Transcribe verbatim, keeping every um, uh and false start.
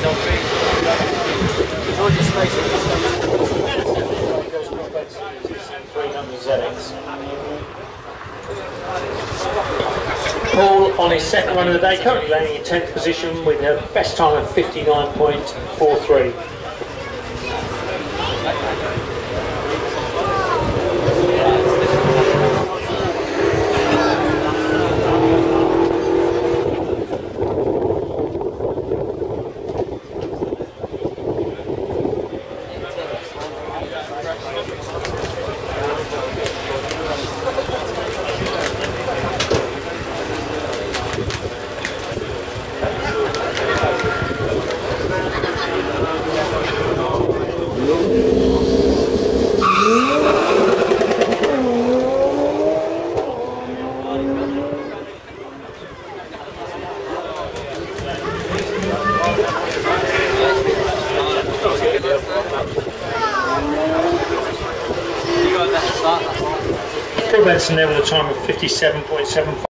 Paul on his second run of the day, currently landing in tenth position with a best time of fifty-nine point four three. Paul Benson there with a time of fifty-seven point seven five.